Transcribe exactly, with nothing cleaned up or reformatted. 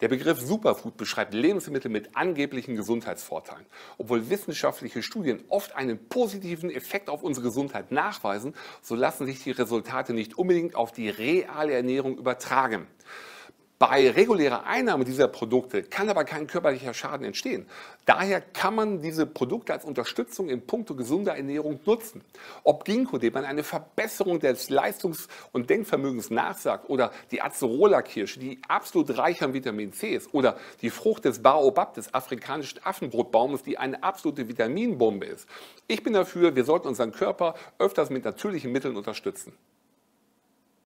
Der Begriff Superfood beschreibt Lebensmittel mit angeblichen Gesundheitsvorteilen. Obwohl wissenschaftliche Studien oft einen positiven Effekt auf unsere Gesundheit nachweisen, so lassen sich die Resultate nicht unbedingt auf die reale Ernährung übertragen. Bei regulärer Einnahme dieser Produkte kann aber kein körperlicher Schaden entstehen. Daher kann man diese Produkte als Unterstützung in puncto gesunder Ernährung nutzen. Ob Ginkgo, dem man eine Verbesserung des Leistungs- und Denkvermögens nachsagt, oder die Acerola-Kirsche, die absolut reich an Vitamin C ist, oder die Frucht des Baobab, des afrikanischen Affenbrotbaumes, die eine absolute Vitaminbombe ist. Ich bin dafür, wir sollten unseren Körper öfters mit natürlichen Mitteln unterstützen.